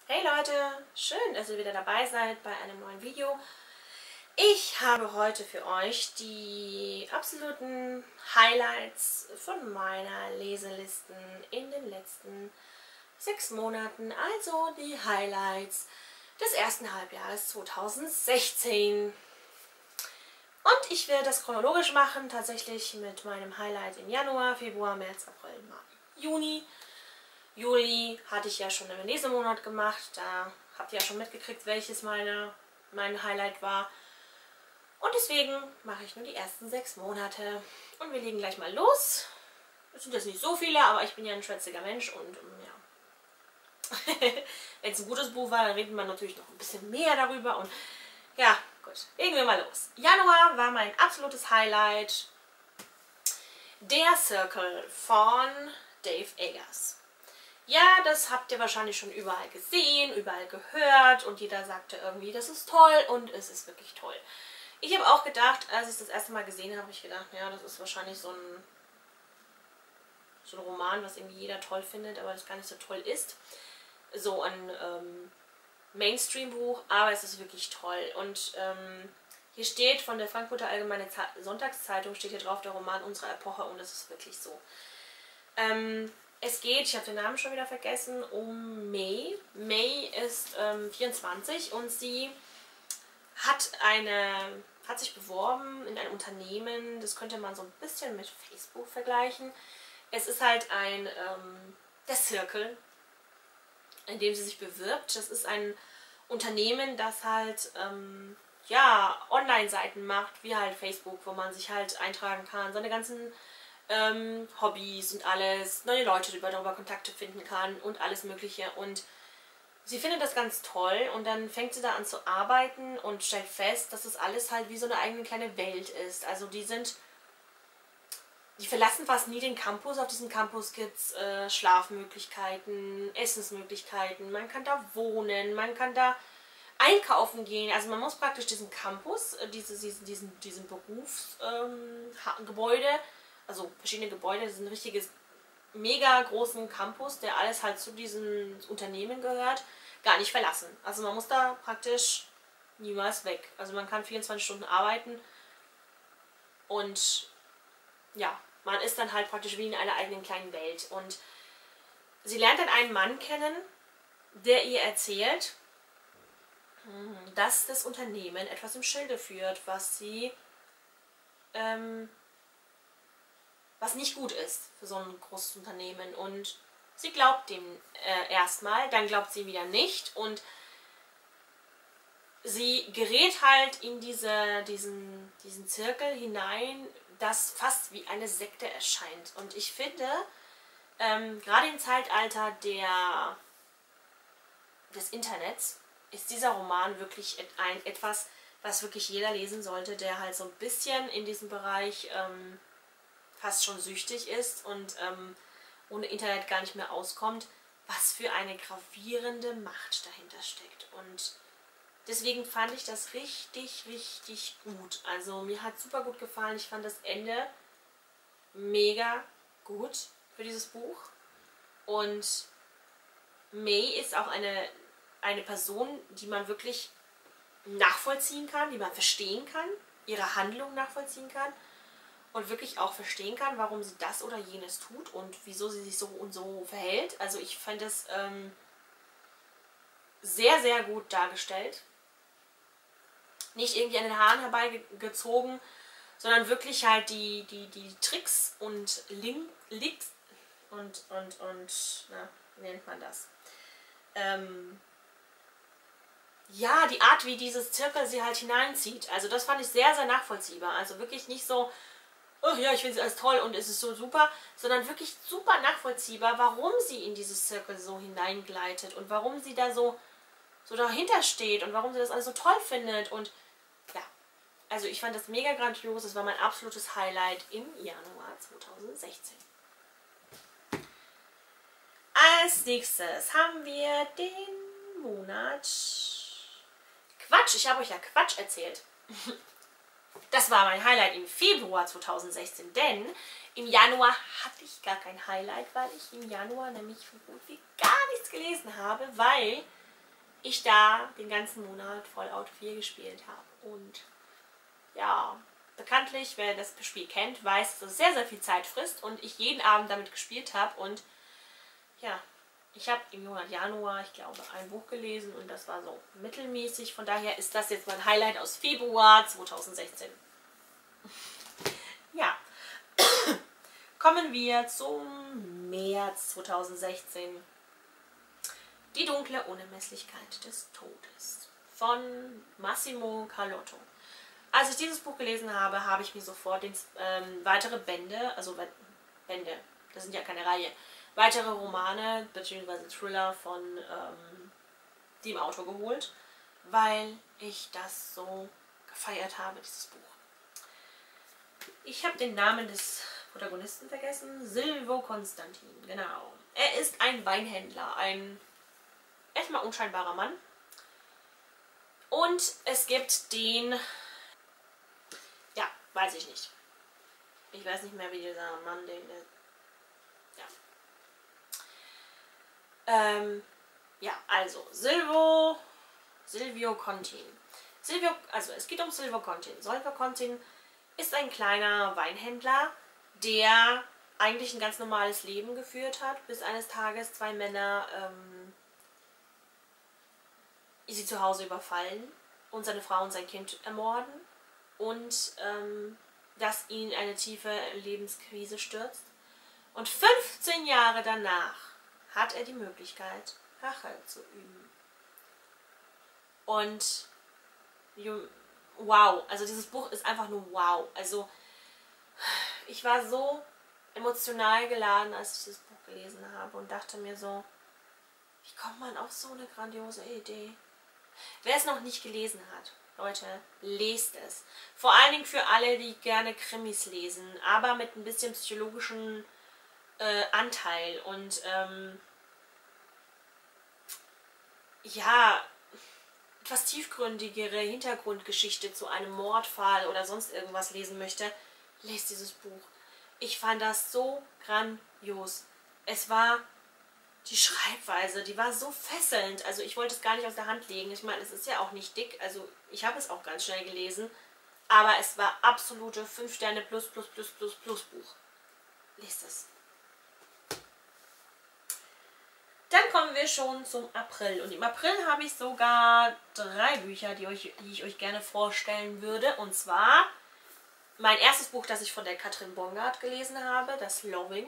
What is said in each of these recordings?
Hey Leute, schön, dass ihr wieder dabei seid bei einem neuen Video. Ich habe heute für euch die absoluten Highlights von meiner Leselisten in den letzten 6 Monaten, also die Highlights des ersten Halbjahres 2016. Und ich werde das chronologisch machen, tatsächlich mit meinem Highlight im Januar, Februar, März, April, Mai, Juni. Juli hatte ich ja schon einen Lesemonat gemacht, da habt ihr ja schon mitgekriegt, welches mein Highlight war. Und deswegen mache ich nur die ersten 6 Monate. Und wir legen gleich mal los. Es sind jetzt nicht so viele, aber ich bin ja ein schwätziger Mensch und ja. Wenn es ein gutes Buch war, dann redet man natürlich noch ein bisschen mehr darüber. Und ja, gut, legen wir mal los. Januar war mein absolutes Highlight Der Circle von Dave Eggers. Ja, das habt ihr wahrscheinlich schon überall gesehen, überall gehört und jeder sagte irgendwie, das ist toll und es ist wirklich toll. Ich habe auch gedacht, als ich es das erste Mal gesehen habe, habe ich gedacht, ja, das ist wahrscheinlich so ein Roman, was irgendwie jeder toll findet, aber das gar nicht so toll ist. So ein Mainstream-Buch, aber es ist wirklich toll. Und hier steht von der Frankfurter Allgemeine Sonntagszeitung, steht hier drauf, der Roman unserer Epoche und das ist wirklich so. Es geht, ich habe den Namen schon wieder vergessen, um May. May ist 24 und sie hat sich beworben in ein Unternehmen, das könnte man so ein bisschen mit Facebook vergleichen. Es ist halt der Circle, in dem sie sich bewirbt. Das ist ein Unternehmen, das halt ja, Online-Seiten macht, wie halt Facebook, wo man sich halt eintragen kann, seine ganzen Hobbys und alles, neue Leute darüber Kontakte finden kann und alles mögliche. Und sie findet das ganz toll und dann fängt sie da an zu arbeiten und stellt fest, dass das alles halt wie so eine eigene kleine Welt ist. Also die verlassen fast nie den Campus. Auf diesem Campus gibt es Schlafmöglichkeiten, Essensmöglichkeiten, man kann da wohnen, man kann da einkaufen gehen. Also man muss praktisch diesen Campus, diesen Berufsgebäude, also verschiedene Gebäude, das ist ein richtiges, mega großen Campus, der alles halt zu diesem Unternehmen gehört, gar nicht verlassen. Also man muss da praktisch niemals weg. Also man kann 24 Stunden arbeiten und ja, man ist dann halt praktisch wie in einer eigenen kleinen Welt. Und sie lernt dann einen Mann kennen, der ihr erzählt, dass das Unternehmen etwas im Schilde führt, was nicht gut ist für so ein großes Unternehmen. Und sie glaubt dem erstmal, dann glaubt sie wieder nicht und sie gerät halt in diesen Zirkel hinein, das fast wie eine Sekte erscheint. Und ich finde, gerade im Zeitalter des Internets ist dieser Roman wirklich etwas, was wirklich jeder lesen sollte, der halt so ein bisschen in diesem Bereich fast schon süchtig ist und ohne Internet gar nicht mehr auskommt, was für eine gravierende Macht dahinter steckt. Und deswegen fand ich das richtig, richtig gut. Also mir hat super gut gefallen. Ich fand das Ende mega gut für dieses Buch. Und May ist auch eine Person, die man wirklich nachvollziehen kann, die man verstehen kann, ihre Handlung nachvollziehen kann und wirklich auch verstehen kann, warum sie das oder jenes tut und wieso sie sich so und so verhält. Also ich fand es sehr, sehr gut dargestellt. Nicht irgendwie an den Haaren herbeigezogen, sondern wirklich halt die Tricks und Links und na, wie nennt man das? Ja, die Art, wie dieses Zirkel sie halt hineinzieht. Also das fand ich sehr, sehr nachvollziehbar. Also wirklich nicht so, oh ja, ich finde es alles toll und es ist so super, sondern wirklich super nachvollziehbar, warum sie in dieses Zirkel so hineingleitet und warum sie da so dahinter steht und warum sie das alles so toll findet. Und ja, also ich fand das mega grandios. Das war mein absolutes Highlight im Januar 2016. Als nächstes haben wir den Monat Quatsch. Ich habe euch ja Quatsch erzählt. Das war mein Highlight im Februar 2016, denn im Januar hatte ich gar kein Highlight, weil ich im Januar nämlich so gut wie gar nichts gelesen habe, weil ich da den ganzen Monat Fallout 4 gespielt habe. Und ja, bekanntlich, wer das Spiel kennt, weiß, dass es sehr, sehr viel Zeit frisst und ich jeden Abend damit gespielt habe. Und ja, ich habe im Monat Januar, ich glaube, ein Buch gelesen und das war so mittelmäßig. Von daher ist das jetzt mein Highlight aus Februar 2016. Ja, kommen wir zum März 2016. Die dunkle Unermesslichkeit des Todes von Massimo Carlotto. Als ich dieses Buch gelesen habe, habe ich mir sofort weitere Bände, also Bände, das sind ja keine Reihe, weitere Romane bzw. Thriller von dem Autor geholt, weil ich das so gefeiert habe, dieses Buch. Ich habe den Namen des Protagonisten vergessen, Silvio Constantin, genau. Er ist ein Weinhändler, ein erstmal unscheinbarer Mann. Und es gibt den, ja, weiß ich nicht. Ich weiß nicht mehr, wie dieser Mann, ja, also Silvio Contin. Also es geht um Silvio Contin. Silvio Contin ist ein kleiner Weinhändler, der eigentlich ein ganz normales Leben geführt hat, bis eines Tages zwei Männer sie zu Hause überfallen und seine Frau und sein Kind ermorden und das ihn in eine tiefe Lebenskrise stürzt. Und 15 Jahre danach hat er die Möglichkeit, Rache zu üben. Und wow, also dieses Buch ist einfach nur wow. Also ich war so emotional geladen, als ich dieses Buch gelesen habe und dachte mir so, wie kommt man auf so eine grandiose Idee? Wer es noch nicht gelesen hat, Leute, lest es. Vor allen Dingen für alle, die gerne Krimis lesen, aber mit ein bisschen psychologischen Anteil und ja, etwas tiefgründigere Hintergrundgeschichte zu einem Mordfall oder sonst irgendwas lesen möchte, lest dieses Buch. Ich fand das so grandios. Es war die Schreibweise, die war so fesselnd. Also ich wollte es gar nicht aus der Hand legen. Ich meine, es ist ja auch nicht dick. Also ich habe es auch ganz schnell gelesen. Aber es war absolute 5 Sterne plus Buch. Lest es. Dann kommen wir schon zum April. Und im April habe ich sogar 3 Bücher, die ich euch gerne vorstellen würde. Und zwar mein erstes Buch, das ich von der Katrin Bongard gelesen habe, das Loving.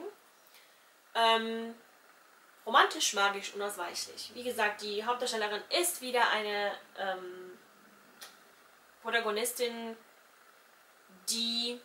Romantisch, magisch, unausweichlich. Wie gesagt, die Hauptdarstellerin ist wieder eine Protagonistin, die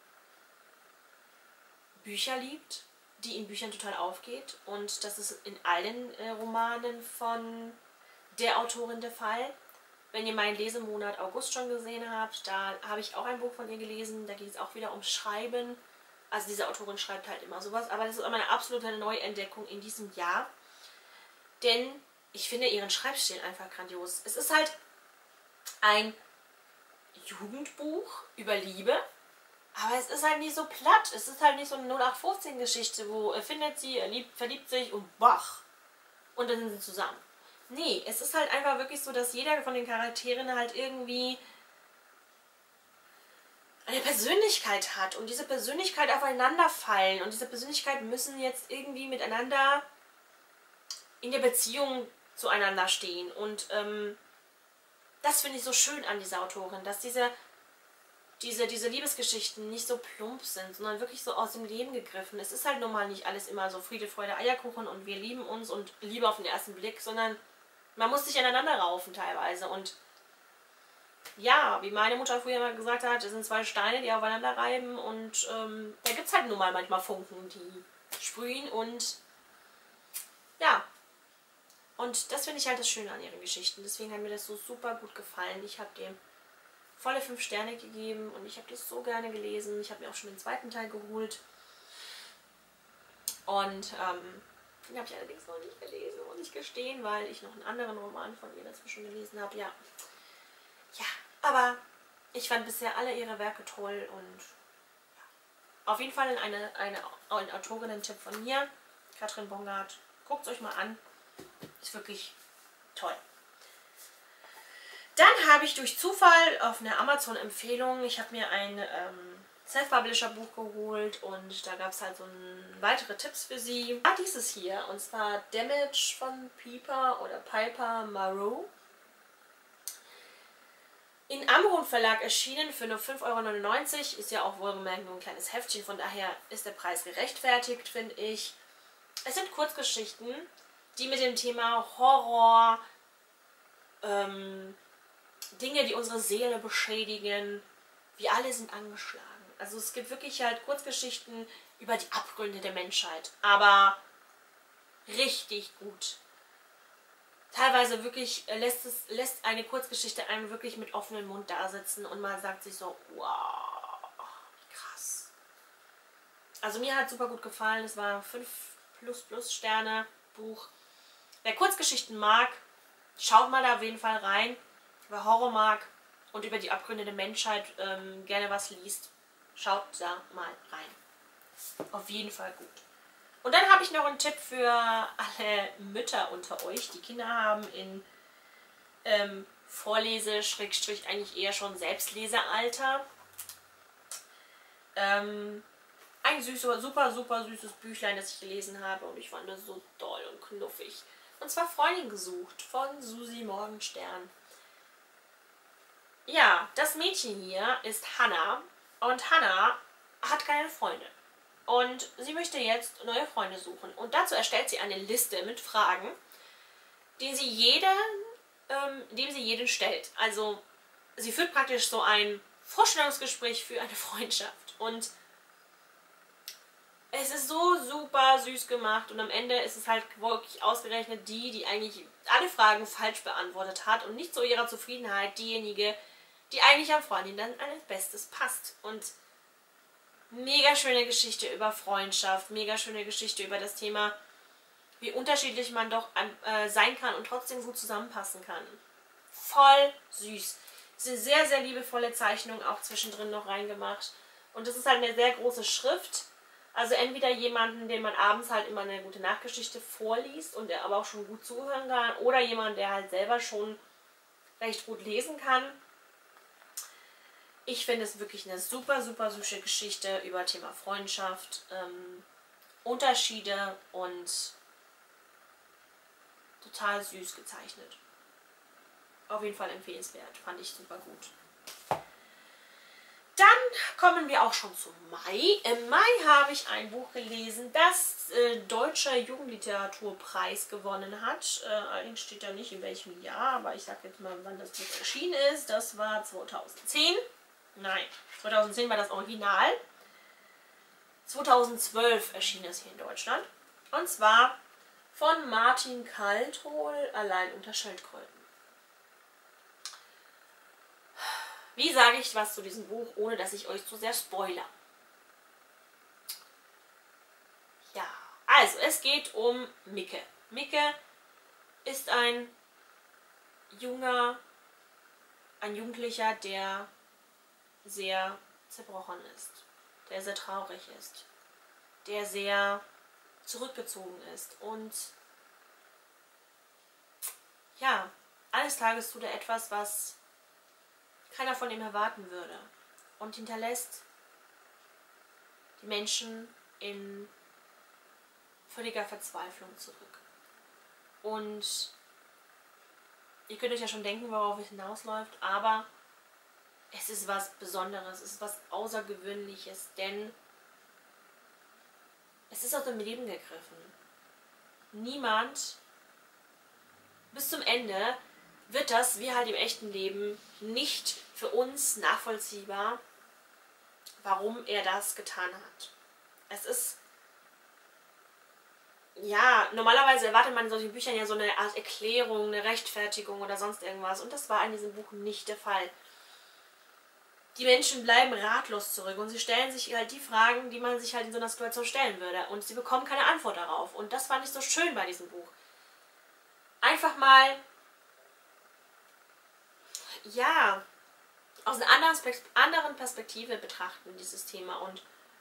Bücher liebt, die in Büchern total aufgeht. Und das ist in allen Romanen von der Autorin der Fall. Wenn ihr meinen Lesemonat August schon gesehen habt, da habe ich auch ein Buch von ihr gelesen. Da geht es auch wieder ums Schreiben. Also diese Autorin schreibt halt immer sowas. Aber das ist auch meine absolute Neuentdeckung in diesem Jahr. Denn ich finde ihren Schreibstil einfach grandios. Es ist halt ein Jugendbuch über Liebe. Aber es ist halt nicht so platt. Es ist halt nicht so eine 0815-Geschichte, wo er findet sie, verliebt sich und wach. Und dann sind sie zusammen. Nee, es ist halt einfach wirklich so, dass jeder von den Charakteren halt irgendwie eine Persönlichkeit hat. Und diese Persönlichkeit aufeinander fallen. Und diese Persönlichkeiten müssen jetzt irgendwie miteinander in der Beziehung zueinander stehen. Und das finde ich so schön an dieser Autorin, dass diese Liebesgeschichten nicht so plump sind, sondern wirklich so aus dem Leben gegriffen. Es ist halt nun mal nicht alles immer so Friede, Freude, Eierkuchen und wir lieben uns und Liebe auf den ersten Blick, sondern man muss sich aneinander raufen teilweise. Und ja, wie meine Mutter früher immer gesagt hat, es sind 2 Steine, die aufeinander reiben und da gibt es halt nun mal manchmal Funken, die sprühen und ja. Und das finde ich halt das Schöne an ihren Geschichten. Deswegen hat mir das so super gut gefallen. Ich habe dem volle 5 Sterne gegeben und ich habe das so gerne gelesen. Ich habe mir auch schon den 2. Teil geholt. Und den habe ich allerdings noch nicht gelesen, muss ich gestehen, weil ich noch einen anderen Roman von ihr dazwischen gelesen habe. Ja, aber ich fand bisher alle ihre Werke toll und ja. Auf jeden Fall ein Autorinnen-Tipp von mir, Katrin Bongard. Guckt es euch mal an. Ist wirklich toll. Dann habe ich durch Zufall auf einer Amazon-Empfehlung, ich habe mir ein Self-Publisher-Buch geholt und da gab es halt so weitere Tipps für sie. Dieses hier, und zwar Damage von Piper Marrow. In Amrum Verlag erschienen für nur 5,99 €. Ist ja auch wohlgemerkt nur ein kleines Heftchen, von daher ist der Preis gerechtfertigt, finde ich. Es sind Kurzgeschichten, die mit dem Thema Horror, Dinge, die unsere Seele beschädigen, wir alle sind angeschlagen. Also es gibt wirklich halt Kurzgeschichten über die Abgründe der Menschheit, aber richtig gut. Teilweise wirklich lässt eine Kurzgeschichte einen wirklich mit offenem Mund da sitzen und man sagt sich so, wow, wie krass. Also mir hat super gut gefallen, es war 5+ Sterne Buch. Wer Kurzgeschichten mag, schaut mal da auf jeden Fall rein. Wer Horror mag und über die Abgründe der Menschheit gerne was liest, schaut da mal rein. Auf jeden Fall gut. Und dann habe ich noch einen Tipp für alle Mütter unter euch, die Kinder haben in Vorlese-, eigentlich eher schon Selbstlesealter. Ein super süßes Büchlein, das ich gelesen habe und ich fand das so doll und knuffig. Und zwar Freundin gesucht von Susi Morgenstern. Ja, das Mädchen hier ist Hannah und Hannah hat keine Freunde. Und sie möchte jetzt neue Freunde suchen. Und dazu erstellt sie eine Liste mit Fragen, dem sie jeden stellt. Also sie führt praktisch so ein Vorstellungsgespräch für eine Freundschaft. Und es ist so super süß gemacht. Und am Ende ist es halt wirklich ausgerechnet die eigentlich alle Fragen falsch beantwortet hat. Und nicht zu ihrer Zufriedenheit diejenige, die eigentlich am Freundin dann als Bestes passt. Und mega schöne Geschichte über Freundschaft, mega schöne Geschichte über das Thema, wie unterschiedlich man doch sein kann und trotzdem gut zusammenpassen kann. Voll süß. Es ist eine sehr, sehr liebevolle Zeichnung auch zwischendrin noch reingemacht. Und das ist halt eine sehr große Schrift. Also entweder jemanden, den man abends halt immer eine gute Nachtgeschichte vorliest und der aber auch schon gut zuhören kann, oder jemand, der halt selber schon recht gut lesen kann. Ich finde es wirklich eine super süße Geschichte über Thema Freundschaft, Unterschiede und total süß gezeichnet. Auf jeden Fall empfehlenswert, fand ich super gut. Dann kommen wir auch schon zum Mai. Im Mai habe ich ein Buch gelesen, das Deutscher Jugendliteraturpreis gewonnen hat. Allerdings steht da nicht in welchem Jahr, aber ich sage jetzt mal, wann das Buch erschienen ist. Das war 2010. Nein, 2010 war das Original. 2012 erschien es hier in Deutschland. Und zwar von Martin Kalthol, Allein unter Schildkröten. Wie sage ich was zu diesem Buch, ohne dass ich euch zu sehr spoilere? Ja, also es geht um Micke. Micke ist ein Jugendlicher, der sehr zerbrochen ist, der sehr traurig ist, der sehr zurückgezogen ist und ja, eines Tages tut er etwas, was keiner von ihm erwarten würde und hinterlässt die Menschen in völliger Verzweiflung zurück. Und ihr könnt euch ja schon denken, worauf es hinausläuft, aber es ist was Besonderes, es ist was Außergewöhnliches, denn es ist aus dem Leben gegriffen. Niemand, bis zum Ende, wird das, wie halt im echten Leben, nicht für uns nachvollziehbar, warum er das getan hat. Es ist, ja, normalerweise erwartet man in solchen Büchern ja so eine Art Erklärung, eine Rechtfertigung oder sonst irgendwas und das war in diesem Buch nicht der Fall. Die Menschen bleiben ratlos zurück und sie stellen sich halt die Fragen, die man sich halt in so einer Situation stellen würde. Und sie bekommen keine Antwort darauf. Und das fand ich so schön bei diesem Buch. Einfach mal, ja, aus einer anderen Perspektive betrachten, dieses Thema. Und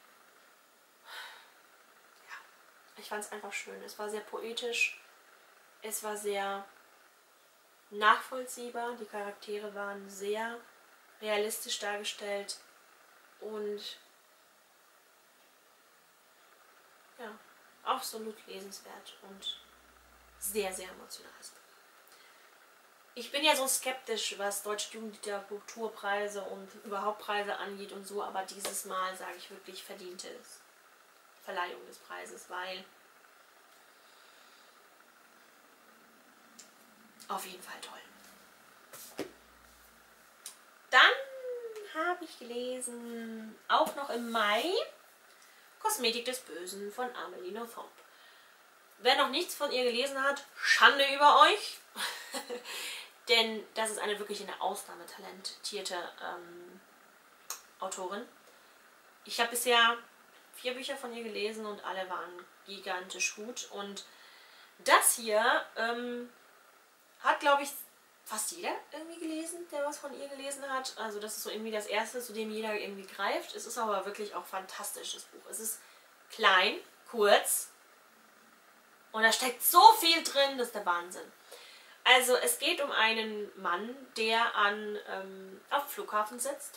ja, ich fand es einfach schön. Es war sehr poetisch. Es war sehr nachvollziehbar. Die Charaktere waren sehr realistisch dargestellt und ja, absolut lesenswert und sehr, sehr emotionales Buch. Ich bin ja so skeptisch, was deutsche Jugendliteraturpreise und überhaupt Preise angeht und so, aber dieses Mal sage ich wirklich verdiente Verleihung des Preises, weil auf jeden Fall toll. Dann habe ich gelesen, auch noch im Mai, Kosmetik des Bösen von Amelie Nothomb. Wer noch nichts von ihr gelesen hat, Schande über euch. Denn das ist eine wirklich eine ausnahmetalentierte Autorin. Ich habe bisher 4 Bücher von ihr gelesen und alle waren gigantisch gut. Und das hier hat, glaube ich, fast jeder irgendwie gelesen, der was von ihr gelesen hat. Also das ist so irgendwie das Erste, zu dem jeder irgendwie greift. Es ist aber wirklich auch ein fantastisches Buch. Es ist klein, kurz und da steckt so viel drin, das ist der Wahnsinn. Also es geht um einen Mann, der auf dem Flughafen sitzt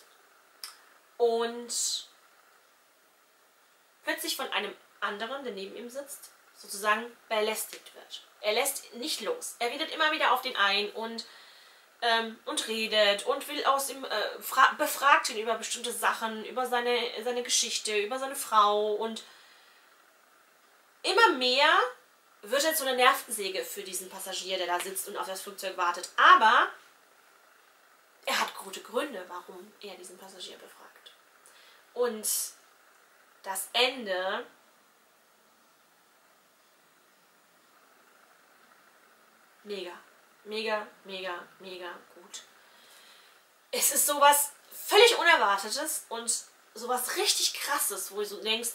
und plötzlich von einem anderen, der neben ihm sitzt, sozusagen belästigt wird. Er lässt nicht los. Er redet immer wieder auf den ein und redet und will aus ihm, befragt ihn über bestimmte Sachen, über seine Geschichte, über seine Frau und immer mehr wird er zu einer Nervensäge für diesen Passagier, der da sitzt und auf das Flugzeug wartet. Aber er hat gute Gründe, warum er diesen Passagier befragt. Und das Ende mega, mega, mega, mega gut. Es ist sowas völlig Unerwartetes und sowas richtig Krasses, wo du so denkst,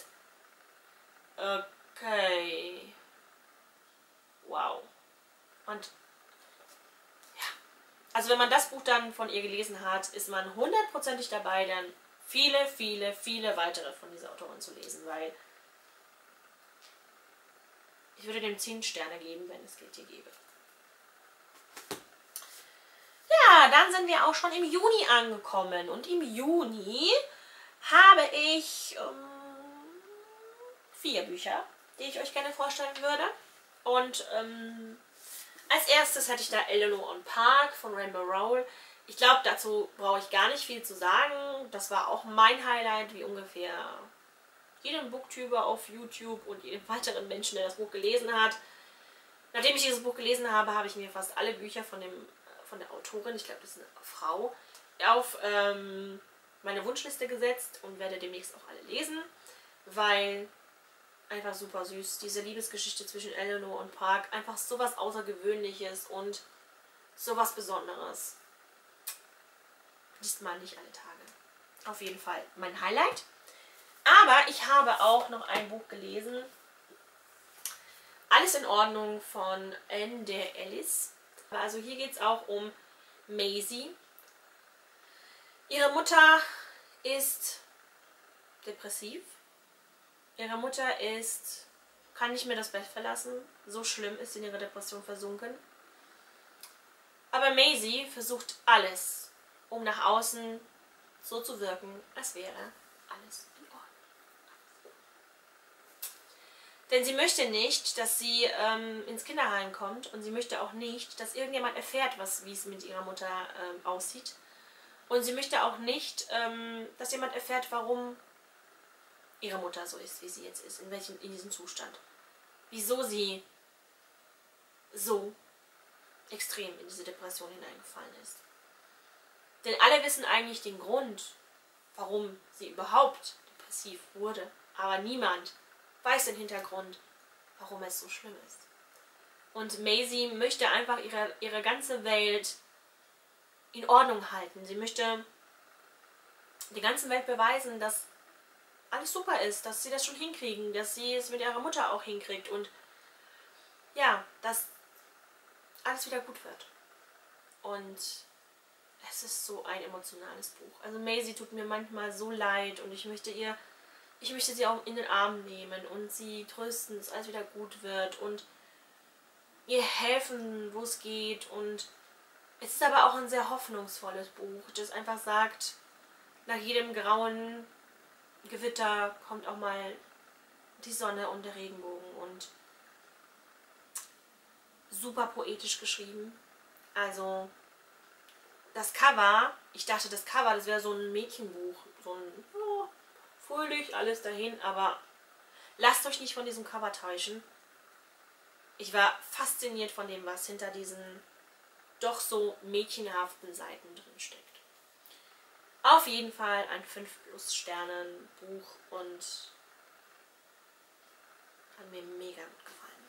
okay, wow. Und ja, also wenn man das Buch dann von ihr gelesen hat, ist man 100%ig dabei, dann viele, viele, viele weitere von dieser Autorin zu lesen, weil ich würde dem 10 Sterne geben, wenn es geht, hier gäbe. Ja, dann sind wir auch schon im Juni angekommen und im Juni habe ich 4 Bücher, die ich euch gerne vorstellen würde. Und als erstes hätte ich da Eleanor und Park von Rainbow Rowell. Ich glaube, dazu brauche ich gar nicht viel zu sagen. Das war auch mein Highlight, wie ungefähr jedem Booktuber auf YouTube und jedem weiteren Menschen, der das Buch gelesen hat. Nachdem ich dieses Buch gelesen habe, habe ich mir fast alle Bücher von der Autorin, ich glaube, das ist eine Frau, auf meine Wunschliste gesetzt und werde demnächst auch alle lesen, weil einfach super süß. Diese Liebesgeschichte zwischen Eleanor und Park, einfach sowas Außergewöhnliches und sowas Besonderes. Liest man nicht alle Tage. Auf jeden Fall mein Highlight. Aber ich habe auch noch ein Buch gelesen. Alles in Ordnung von Anne de Ellis. Also hier geht es auch um Maisie. Ihre Mutter ist depressiv. Ihre Mutter kann nicht mehr das Bett verlassen. So schlimm ist sie in ihre Depression versunken. Aber Maisie versucht alles, um nach außen so zu wirken, als wäre alles in Ordnung. Denn sie möchte nicht, dass sie ins Kinderheim kommt und sie möchte auch nicht, dass irgendjemand erfährt, wie es mit ihrer Mutter aussieht. Und sie möchte auch nicht, dass jemand erfährt, warum ihre Mutter so ist, wie sie jetzt ist, in diesem Zustand. Wieso sie so extrem in diese Depression hineingefallen ist. Denn alle wissen eigentlich den Grund, warum sie überhaupt depressiv wurde. Aber niemand weiß den Hintergrund, warum es so schlimm ist. Und Maisie möchte einfach ihre ganze Welt in Ordnung halten. Sie möchte der ganzen Welt beweisen, dass alles super ist, dass sie das schon hinkriegen, dass sie es mit ihrer Mutter auch hinkriegt und ja, dass alles wieder gut wird. Und es ist so ein emotionales Buch. Also Maisie tut mir manchmal so leid und ich möchte sie auch in den Arm nehmen und sie trösten, dass alles wieder gut wird und ihr helfen, wo es geht und Es ist aber auch ein sehr hoffnungsvolles Buch, das einfach sagt, nach jedem grauen Gewitter kommt auch mal die Sonne und der Regenbogen, und super poetisch geschrieben. Also das Cover, ich dachte, das Cover, das wäre so ein Mädchenbuch, so ein fröhlich, alles dahin, aber lasst euch nicht von diesem Cover täuschen. Ich war fasziniert von dem, was hinter diesen doch so mädchenhaften Seiten drin steckt. Auf jeden Fall ein 5+ Sternen Buch und hat mir mega gut gefallen.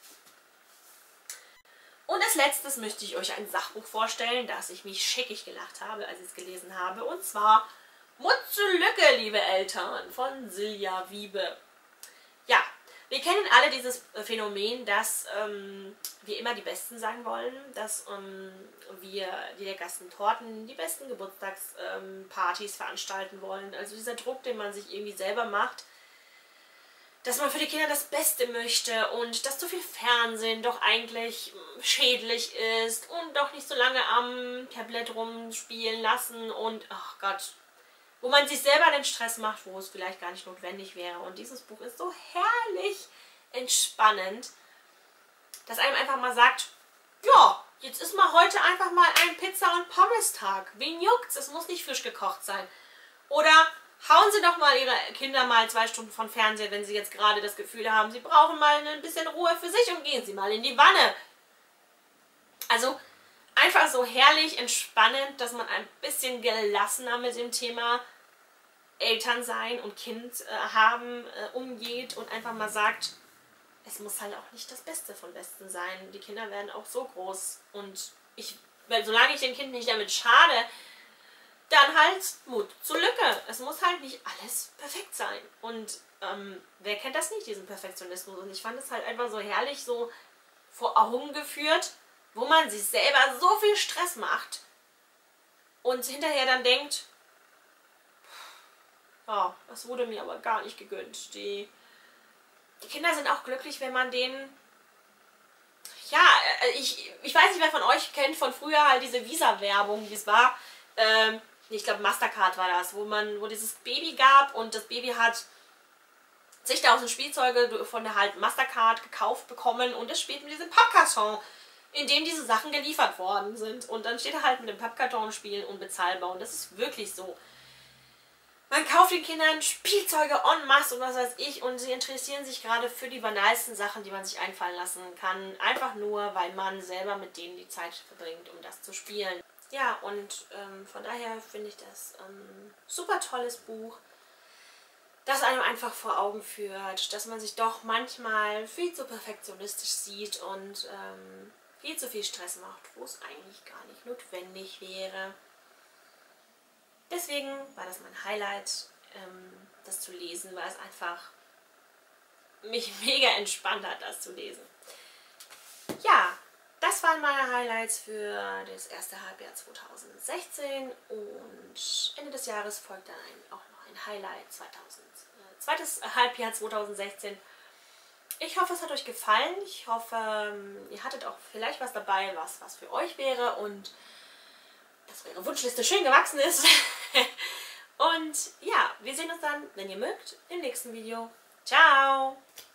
Und als letztes möchte ich euch ein Sachbuch vorstellen, das ich mich scheckig gelacht habe, als ich es gelesen habe. Und zwar Mut zur Lücke, liebe Eltern, von Silja Wiebe. Ja, wir kennen alle dieses Phänomen, dass wir immer die Besten sein wollen, dass wir die leckersten Torten, die besten Geburtstagspartys veranstalten wollen. Also dieser Druck, den man sich irgendwie selber macht, dass man für die Kinder das Beste möchte und dass zu viel Fernsehen doch eigentlich schädlich ist und doch nicht so lange am Tablet rumspielen lassen und, ach Gott, wo man sich selber den Stress macht, wo es vielleicht gar nicht notwendig wäre. Und dieses Buch ist so herrlich entspannend, dass einem einfach mal sagt, ja, jetzt ist mal heute einfach mal ein Pizza- und Pommes-Tag. Wen juckt's? Es muss nicht frisch gekocht sein. Oder hauen Sie doch mal Ihre Kinder mal 2 Stunden von Fernseher, wenn Sie jetzt gerade das Gefühl haben, Sie brauchen mal ein bisschen Ruhe für sich, und gehen Sie mal in die Wanne. Also einfach so herrlich entspannend, dass man ein bisschen gelassener mit dem Thema Elternsein und Kind haben umgeht und einfach mal sagt, es muss halt auch nicht das Beste von Besten sein. Die Kinder werden auch so groß, und solange ich dem Kind nicht damit schade, dann halt Mut zur Lücke. Es muss halt nicht alles perfekt sein. Und wer kennt das nicht, diesen Perfektionismus? Und ich fand es halt einfach so herrlich, so vor Augen geführt, wo man sich selber so viel Stress macht und hinterher dann denkt, ja, das wurde mir aber gar nicht gegönnt. Die Kinder sind auch glücklich, wenn man denen, ja, ich weiß nicht, wer von euch kennt von früher halt diese Visa-Werbung, wie es war, ich glaube Mastercard war das, wo dieses Baby gab und das Baby hat zigtausend Spielzeuge von der halt Mastercard gekauft bekommen und es spielt mit diesem Pappkarton, in dem diese Sachen geliefert worden sind. Und dann steht er halt mit dem Pappkarton spielen unbezahlbar, und das ist wirklich so. Man kauft den Kindern Spielzeuge en masse und was weiß ich, und sie interessieren sich gerade für die banalsten Sachen, die man sich einfallen lassen kann, einfach nur, weil man selber mit denen die Zeit verbringt, um das zu spielen. Ja, und von daher finde ich das super tolles Buch, das einem einfach vor Augen führt, dass man sich doch manchmal viel zu perfektionistisch sieht und viel zu viel Stress macht, wo es eigentlich gar nicht notwendig wäre. Deswegen war das mein Highlight, das zu lesen, weil es einfach mich mega entspannt hat, das zu lesen. Ja, das waren meine Highlights für das erste Halbjahr 2016, und Ende des Jahres folgt dann auch noch ein Highlight zweites Halbjahr 2016. Ich hoffe, es hat euch gefallen. Ich hoffe, ihr hattet auch vielleicht was dabei, was für euch wäre und dass eure Wunschliste schön gewachsen ist. Und ja, wir sehen uns dann, wenn ihr mögt, im nächsten Video. Ciao!